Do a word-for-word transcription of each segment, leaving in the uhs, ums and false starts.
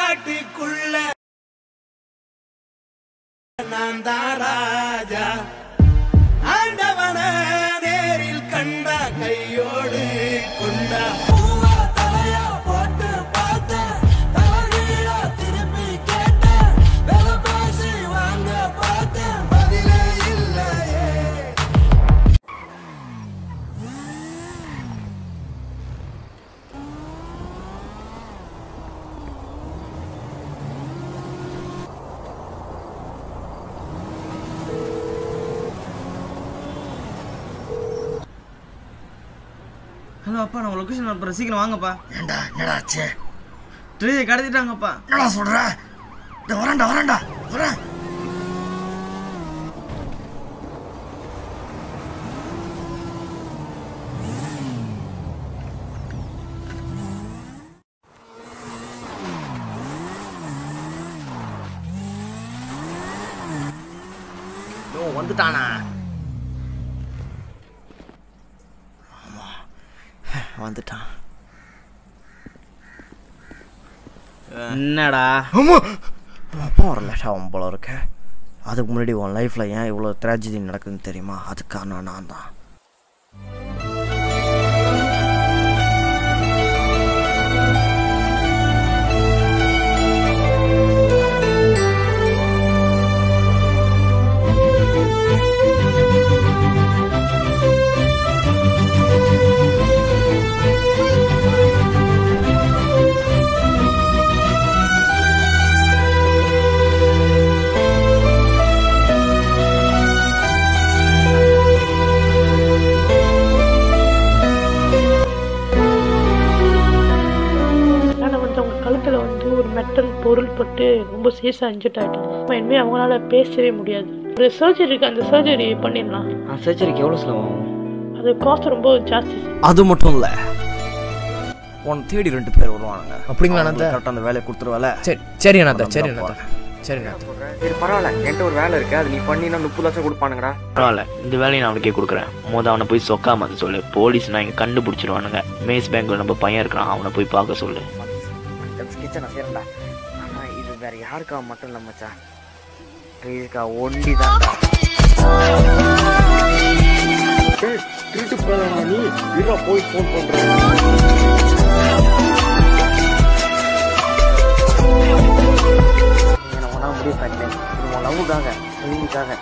காட்டுக்குள்ள நான் தான் ராஜா ஆண்டவன நேரில் கண்டா கையோடு கொண்டா பூவா தலையா போட்டு பார்த்தேன் தலையா திருப்பி கேட்டேன் வேலை பேசி வாங்க பார்த்தேன் பதிலே இல்லையே. ஹலோ அப்பா, நான் லொக்கேஷன் அனுப்புறேன், சீக்கிரம் வாங்கப்பா. ஏண்டா என்னடா ஆச்சு? ட்ரீயை கடத்திட்டாங்கப்பா. என்னடா சொல்ற? இந்த வரேன்டா வரேன்டா வரேன். வந்துட்டானா? வந்துட்டான். என்னடா அப்பா ஒரு லேட்டாகும் போல இருக்கு. அதுக்கு முன்னாடி உன் லைஃப்பில் ஏன் இவ்வளோ ட்ராஜடி நடக்குதுன்னு தெரியுமா? அதுக்கு காரணம் நான் தான். மெட்டல் பொருள் பட்டு ரொம்ப சீரியஸாக இன்ஜெக்ட் ஆகிட்டாங்க. இனிமேல் அவங்களால பேசவே முடியாது. ஒரு சர்ஜரிக்கு அந்த சர்ஜரி பண்ணிடலாம். சர்ஜரிக்கு எவ்வளோ செலவாகும்? அது காஸ்ட் ரொம்ப ஜாஸ்தி. அது மட்டும் இல்லை, உன் தேடி ரெண்டு பேர் வருவானுங்க. அப்படிங்களா? கரெக்டாக அந்த வேலையை கொடுத்துருவால. சரி சரி அண்ணா, சரி அண்ணா, சரி அண்ணா. சரி பரவாயில்ல, என்கிட்ட ஒரு வேலை இருக்கு, அது நீ பண்ணினா முப்பது லட்சம் கொடுப்பானுங்கடா. பரவாயில்ல, இந்த வேலையை நான் அவனுக்கே கொடுக்குறேன். மொதல் அவனை போய் சொக்காம அது சொல்லு. போலீஸ் நான் இங்கே கண்டுபிடிச்சிருவானுங்க. மேஸ் பேங்க்ல நம்ம பையன் இருக்கிறான், அவனை போய் பார்க்க சொல்லு. கிச்சனை சேரண்டா. ஆனா இது வேற யாருக்கா மட்டும் இல்ல மச்சான், இதுக்கா ஒண்டி தான்டா. திருட்டு போனா நீ வீரா போய் போன் பண்ற. என்ன ஒன்னா முடிவு பண்ணேன், உன் லவ்வுக்காக நீங்களுக்காக.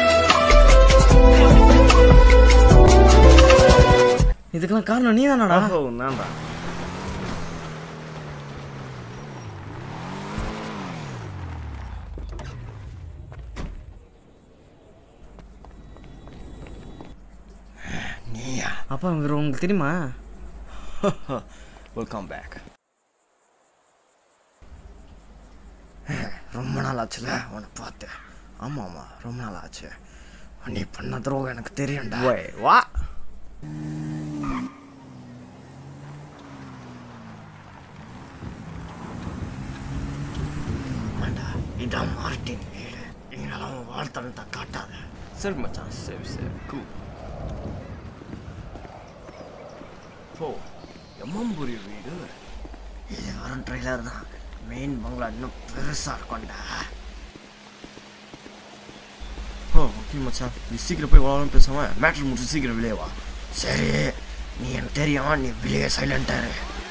இதுக்கெல்லாம் காரணம் நீ தானடா? நான்டா. அப்பா இவர் உங்களுக்கு தெரியுமா? Welcome back. ரொம்ப நாள் ஆச்சுல உன்னை பார்த்தேன். ஆமாம் ஆமாம், ரொம்ப நாள் ஆச்சு. நீ பண்ண துரோகம் எனக்கு தெரியும்டா. வா. ஆண்டா, இதான் மார்ட்டின் வீடு. நீங்களாம் வாழ்த்தனத்தை காட்டாத. சரி மச்சான், சரி சரி கூ. ஓ, எம்மம்புரி வீடு. இது வரும் ட்ரெய்லர் தான். மெயின் பங்களா இன்னும் பெருசாக இருக்கும்டா. ஓ ஓகே மச்சான், நீ சீக்கிரம் போய் வளரும் பேசாம மேட்ரு முடிச்சு சீக்கிரம் வெளியே வா. சரி, நீ எனக்கு தெரியும், நீ வெளியே சைலண்டாரு.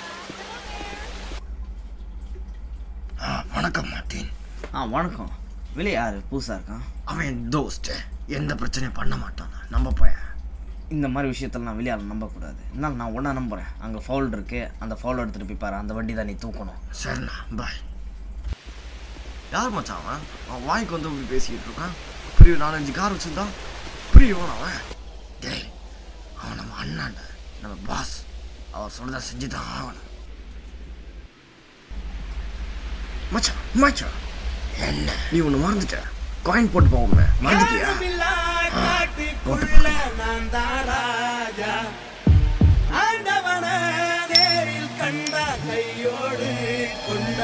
ஆ வணக்கம் மார்ட்டின். ஆ வணக்கம். வெளியே யாரு புதுசாக இருக்கான்? அவன் தோஸ்ட், எந்த பிரச்சனையும் பண்ண மாட்டான். நம்ம போய இந்த மாதிரி விஷயத்தில் நான் வெளியால் நம்பக்கூடாது. இருந்தாலும் நான் ஒன்றா நம்புகிறேன். அங்கே ஃபவுல் இருக்குது, அந்த ஃபவுல் எடுத்துகிட்டு போய் பாரு. அந்த வண்டி தான் நீ தூக்கணும். சரிண்ணா, பாய். யார் மச்சான் அவன்? அவன் வாய்க்கு வந்து அப்படி பேசிக்கிட்டு இருக்கான். பெரிய நாலஞ்சு கார் வச்சுருந்தான். புரியவன் அவன். டேய், அவன் நம்ம அண்ணாண்ட, நம்ம பாஸ். அவர் சொல்றத செஞ்சு தான் ஆகணும். மச்சான் மச்சான், என்ன நீ ஒன்று மறந்துட்ட? காயின் போட்டு போவோமே, மறந்துட்டியா? காட்டுக்குள்ள நான் தான் ராஜா ஆண்டவன நேரில் கண்டா கையோடு கொண்டா.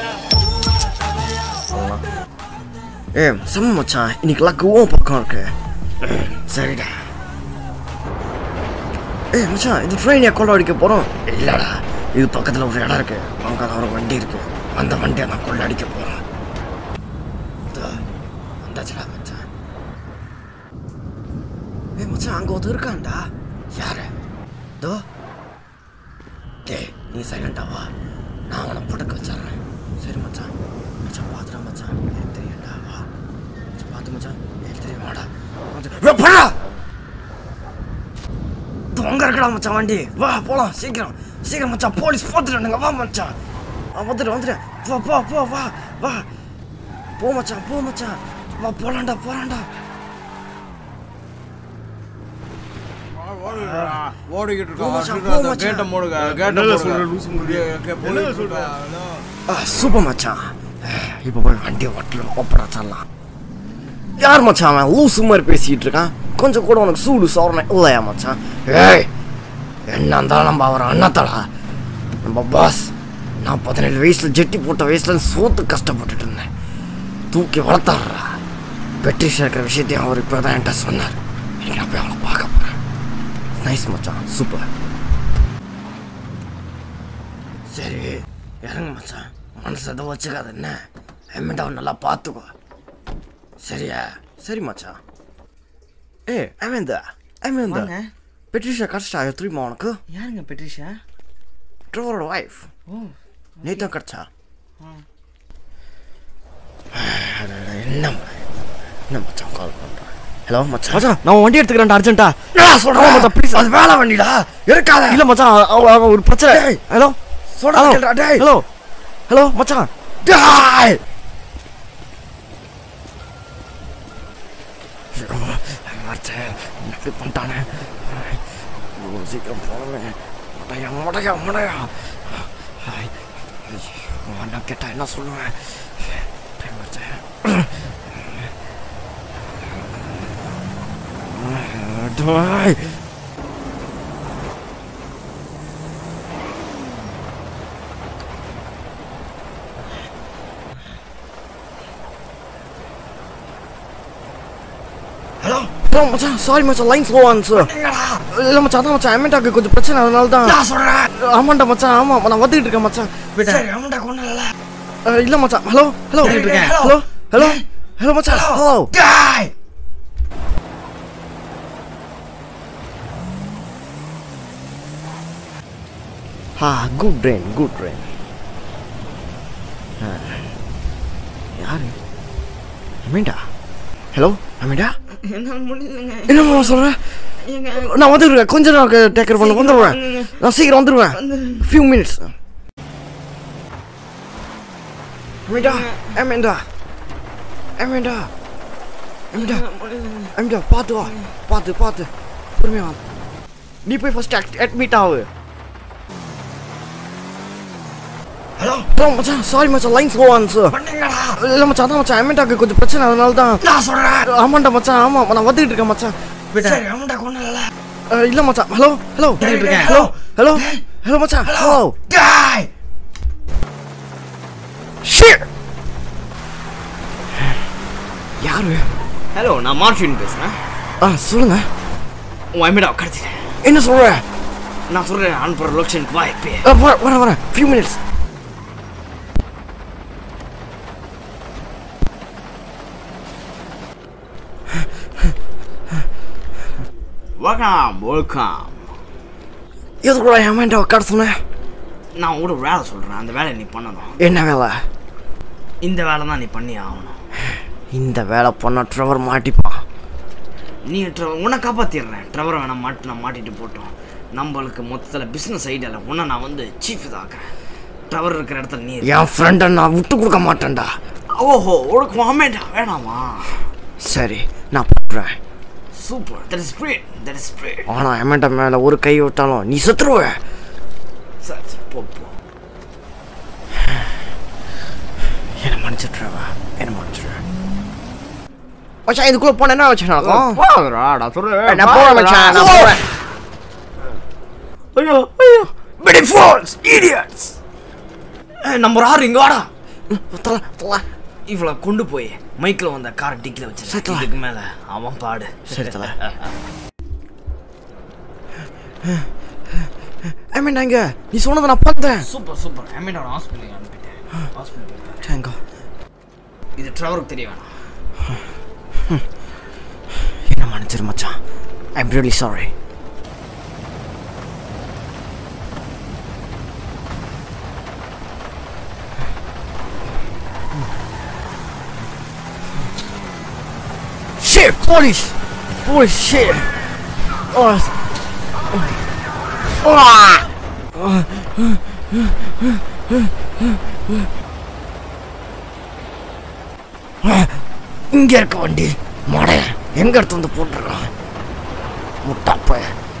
ஏ செம்ம மச்சான், இன்னைக்கு லக்குவும் பக்கம் இருக்கு. சரிடா. ஏ மச்சான், இது ட்ரெயினை கொள்ள அடிக்க போகிறோம். இல்லைடா, இது பக்கத்தில் ஒரு இடம் இருக்கு, அங்கே தான் ஒரு வண்டி இருக்கு. அந்த வண்டியை நான் கொள்ளடிக்க போகிறேன். வந்தாச்சுடா மச்சான். ஏ மச்சான், அங்கே ஒருத்தர் இருக்கான்டா. யாரு? தோ டே, நீ சைலண்டாவா, நான் அவனை புடக்க வச்சிட்றேன். சரி மச்சான். மச்சான் பார்த்துடா மச்சான், எனக்கு தெரியும்டா. வா மச்சான், பார்த்து மச்சான், எனக்கு தெரியும். வாடா போடா. அங்கே இருக்கடா மச்சான் வண்டி. வா போகலாம், சீக்கிரம் சீக்கிரம் மச்சான். போலீஸ் பார்த்துட்டானுங்க. வா மச்சான், வந்துட்டு வந்துட்டு போ போ போ வா வா போ மச்சான், போ மச்சான். வா போலாண்டா போலாண்டா. ஓடிக்கிட்டு சூப்பர் மச்சான். இப்போ போய் வண்டியை ஓட்டலாம், ஓப்பனா தரலாம். யார் மச்சான் அவன் லூசு மாதிரி பேசிக்கிட்டு இருக்கான்? கொஞ்சம் கூட உனக்கு சூடு சோறணும் இல்லையா மச்சான்? ஏய், என்ன இருந்தாலும் நம்ம அவர் அண்ணாத்தடா, நம்ம பாஸ். நான் பதினேழு வயசுல ஜெட்டி போட்ட வயசுல சோத்து கஷ்டப்பட்டுட்டு இருந்தேன். தூக்கி வளர்த்தாடுறா. பெட்ரி சேர்க்கிற விஷயத்தையும் அவர் இப்போ தான் என்கிட்ட சொன்னார். இன்னைக்கு நான் போய் அவளை பார்க்க போகிறேன். நைஸ் மச்சான், சூப்பர். சரி இறங்க மச்சான், மனசு எதை வச்சுக்காது என்ன. எம்மிட்டாவை நல்லா பார்த்துக்கோ சரியா? சரி மச்சான். ஏ அமேந்தா அமேந்தா, பெட்ரிஷா கிடச்சா தெரியுமா உனக்கு? யாருங்க பெட்ரிஷா? ட்ரெவரோட ஒய்ஃப். ஓ, நேற்று தான் கிடச்சா. என்ன என்ன மச்சான் கால் பண்ணுறேன். ஹலோ மச்சான். மச்சான் நான் வண்டி எடுத்துக்கிறேன் அர்ஜென்ட்டா. நான் சொல்கிறேன் மச்சான் ப்ளீஸ். அது வேலை வண்டிடா, இருக்காத. இல்லை மச்சான், அவன் ஒரு பிரச்சனை. ஹலோ சொல்கிறா. டேய் ஹலோ ஹலோ மச்சான். டேய் மச்சான் இப்படி பண்ணிட்டானே. சீக்கிரம் போனேன். மடையா மடையா மடையா. நான் கேட்டா என்ன சொல்லுவேன்? டேய் ஹலோ ப்ரோ மச்சான், சாரி மச்சான், லைன் ஸ்லோ ஆன் சார். இல்லை மச்சான், அதான் மச்சான் அமெண்டாக்கு கொஞ்சம் பிரச்சனை, அதனால தான் நான் சொல்கிறேன். ஆமாண்டா மச்சான், ஆமாம் நான் வந்துக்கிட்டு இருக்கேன் மச்சான். சரி அமெண்டா கொண்டு இல்லை மச்சான். Hello hello hello hello hello மச்சான். ஹலோ ஆ குட் ட்ரெயின் குட் ட்ரெயின். யாரு? அமீண்டா. ஹலோ அமீண்டா, என்னால் முடியலங்க. என்னம்மா சொல்கிறேன்? நான் வந்துடுவேன், கொஞ்ச நேரம் டேக் கேர் பண்ண வந்துடுவேன். நான் சீக்கிரம் வந்துடுவேன், ஃபியூ மினிட்ஸ். அமீண்டா அமீண்டா அமீண்டா அமீண்டா அமீண்டா, பார்த்து வா, பார்த்து பார்த்து பொறுமையா வா. நீ போய் ஃபர்ஸ்ட் அட்மிட் ஆகு. ஹலோ ப்ரோ மச்சான், சாரி மச்சான், லைன் ஸ்லோ ஆன் சார். இல்லை மச்சான், அதான் மச்சான் அமெண்டாக்கு கொஞ்சம் பிரச்சனை, அதனால தான் நான் சொல்கிறேன். ஆமாண்டா மச்சான், ஆமாம் நான் வந்துக்கிட்டு இருக்கேன் மச்சான். சரி அமெண்டா கொண்டு இல்லை மச்சான். Hello hello hello hello hello மச்சான். ஹலோ யாரு? ஹலோ, நான் மார்ஃபின் பேசுகிறேன். ஆ சொல்லுங்க. உன் அமிடா கிடச்சிட்டேன். என்ன சொல்ற? நான் சொல்கிறேன், அனுப்புகிற லொக்கேஷனுக்கு வா இப்போ. வரேன் வரேன், ஃபியூ மினிட்ஸ். Welcome welcome. எதுக்குள்ள அமெண்டாவை காட்ட சொன்னேன்? நான் ஒரு வேலை சொல்கிறேன், அந்த வேலையை நீ பண்ணணும். என்ன வேலை? இந்த வேலை தான் நீ பண்ணி ஆகணும். இந்த வேலை பண்ண ட்ரெவர் மாட்டிப்பான். நீ ட்ரெவர் உன்னை காப்பாற்றிடுறேன். ட்ரெவரை வேணா மாட்டு நான் மாட்டிட்டு போட்டோம். நம்மளுக்கு மொத்தத்தில் பிஸ்னஸ் ஐடியாவில் உன்னை நான் வந்து சீஃப் இதாக்குறேன். ட்ரெவர் இருக்கிற இடத்துல நீ என் ஃப்ரெண்டை நான் விட்டு கொடுக்க மாட்டேன்டா. ஓஹோ, உனக்கு அமேண்டா வேணாமா? சரி நான் பண்ணுறேன். Super, that is great, that is great. ஆனால் அமெண்டா மேலே ஒரு கை விட்டாலும் நீ செத்துருவ. சரி போ போ. என்ன மன்னிச்சிட்றவா, என்ன மன்னிச்சிடுவேன். மச்சான் இதுக்குள்ளே போன என்ன வச்சு நடக்கும்? நான் சொல்கிறேன், நான் போகிறேன் மச்சான், நான் போகிறேன். ஐயோ ஐயோ, பெடி ஃபால்ஸ் இடியட்ஸ். நம்பர் ஆறு இங்கே வாடா. தல தல இவளை கொண்டு போய் மைக்கில் வந்த கார் டிக்கில் வச்சு இதுக்கு மேலே அவன் பாடு. சரி தல. அமீன் எங்க நீ சொன்னதை நான் பார்த்தேன். சூப்பர் சூப்பர் அமீனோட ஹாஸ்பிட்டலுக்கு அனுப்பிட்டேன். ஹாஸ்பிட்டல் போயிட்டாரு. தேங்கோ. இது ட்ரெவருக்கு தெரிய வேணாம். என்ன மன்னிச்சிரு மச்சான். I am really sorry. Shit, police! Police, shit! Oh! Oh! இங்க இருக்க வண்டி மாட எங்க எடுத்து வந்து போட்டுருக்கான் முட்டாப்ப.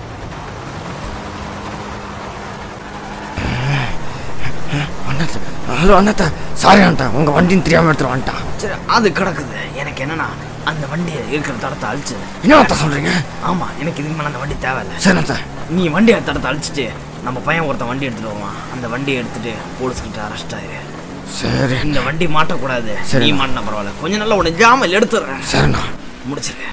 அண்ணாத்த ஹலோ அண்ணாத்த சாரி அண்ணா உங்க வண்டின்னு தெரியாம எடுத்துட்டு வந்துட்டான். சரி அது கிடக்குது. எனக்கு என்னன்னா அந்த வண்டியை இருக்கிற தடத்தை அழிச்சு. என்ன சொல்றீங்க? ஆமா எனக்கு இதுக்கு மேலே அந்த வண்டி தேவையில்லை. சரி அண்ணா. நீ வண்டியை தடத்தை அழிச்சிட்டு நம்ம பையன் ஒருத்தன் வண்டி எடுத்துட்டு வருவான். அந்த வண்டியை எடுத்துட்டு போலீஸ்கிட்ட அரெஸ்ட் ஆயிரு. சரி. இந்த வண்டி மாட்டக்கூடாது. நீ மாட்டினா பரவாயில்ல. கொஞ்சம் நல்லா உன்னை ஜாமல் எடுத்துடுறேன். சரிண்ணா. முடிச்சிருக்கேன்.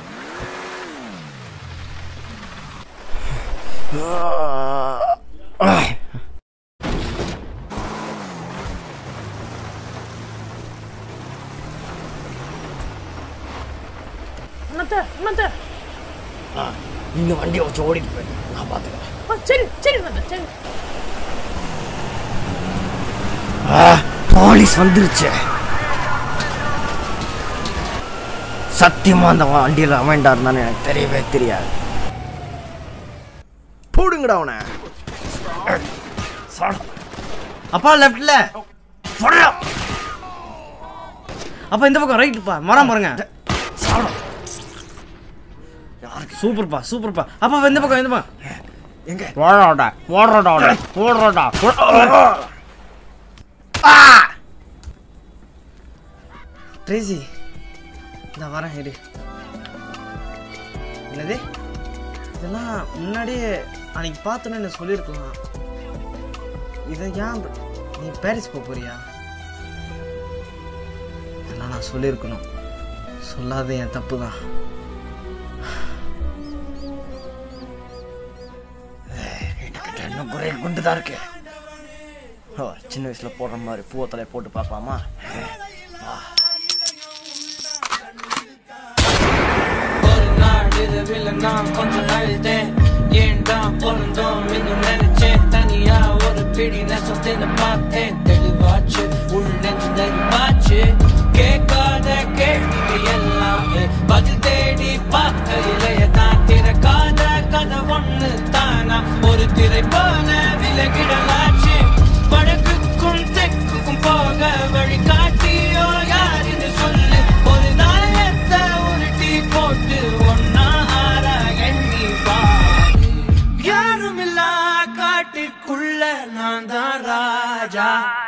இந்த வண்டியை வச்சு ஓடிட்டு போய் நான் பார்த்துக்கிறேன். சரி சரி சரி. போலீஸ் வந்துருச்சு. சத்தியமா அந்த வண்டியில் அவன்டா இருந்தான்னு எனக்கு தெரியவே தெரியாது. போடுங்கடா அவனை. அப்பா லெஃப்ட்ல அப்பா இந்த பக்கம் ரைட்டுப்பா. மரம் பாருங்க. சூப்பர்ப்பா சூப்பர்ப்பா. அப்பா இந்த பக்கம் இந்த பக்கம் எங்க ஓடோடா ஓடோடா ஓடோடா. ட்ரேசி இந்த வரேன் இரு. என்னது இதெல்லாம் முன்னாடியே அன்னைக்கு பார்த்தோன்னே என்ன சொல்லியிருக்கலாம். இதை ஏன் நீ பாரிஸ் போக போறியா? இதெல்லாம் நான் சொல்லியிருக்கணும். சொல்லாத என் தப்பு தான். இன்னும் குறை குண்டுதான் இருக்கு. சின்ன வயசுல போடுற மாதிரி பூவை தலையை போட்டு பார்க்கலாமா? ஒரு நாள் இரவில் நான் கொஞ்சம் அழுதேன். ஏன்டா பொருந்தோம் இன்னும் நினைச்சேன். தனியா ஒரு பிடி நெசத்தின்னு பார்த்தேன். தெளிவாச்சு உள் நெஞ்சு நெருப்பாச்சு. கேட்காத கேள்விகள் எல்லாம் பதில் தேடி பார்க்கையிலேயே தான் திறக்காத கதை ஒண்ணு தானா ஒரு திரை போல விலகிடலாச்சு. வடக்குக்கும் தெற்குக்கும் போக வழி காட்டியோ யாருன்னு சொல்லு. ஒரு நாயத்தை உருட்டி போட்டு ஒன்னா ஆற எண்ணி பாரு. யாரும் இல்லா காட்டுக்குள்ள நான் தான் ராஜா.